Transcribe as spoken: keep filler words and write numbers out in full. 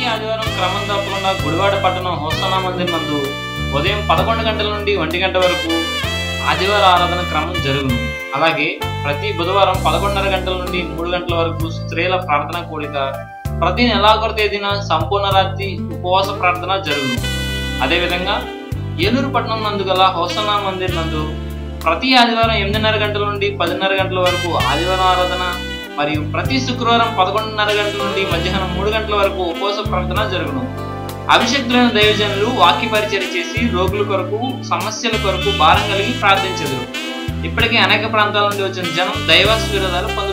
ఆదివారం క్రమం తప్పకుండా గుడివాడ పట్టణం హోసన్నా మందిర్ నందు ఉదయం పదకొండు గంటల నుండి ఒంటి గంట వరకు ఆదివార ఆరాధన క్రమం జరుగును. అలాగే ప్రతి బుధవారం పదకొండున్నర గంటల నుండి మూడు గంటల వరకు స్త్రీల ప్రార్థన కూడిక, ప్రతి నెలాఖరు తేదీన సంపూర్ణ రాత్రి ఉపవాస ప్రార్థన జరుగును. అదేవిధంగా ఏలూరు పట్టణం నందు గల హోసన్నా మందిర్ నందు ప్రతి ఆదివారం ఎనిమిదిన్నర గంటల నుండి పదిన్నర గంటల వరకు ఆదివారం ఆరాధన మరియు ప్రతి శుక్రవారం పదకొండున్నర గంటల నుండి మధ్యాహ్నం మూడు గంటల వరకు ఉపవాస ప్రార్థన జరుగును. అభిషక్తులైన దైవజనులు వాక్య పరిచయం చేసి రోగుల కొరకు, సమస్యల కొరకు భారం కలిగి ప్రార్థించెదరు. ఇప్పటికే అనేక ప్రాంతాల నుండి వచ్చిన జనం దైవాశీర్వాదాలు పొందుతున్నారు.